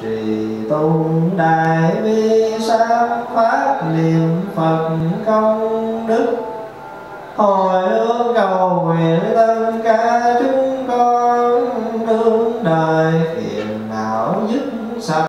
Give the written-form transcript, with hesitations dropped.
trì tu đại bi sám pháp niệm Phật công đức, hồi hướng cầu nguyện tất cả chúng con đương đời phiền não dứt sạch.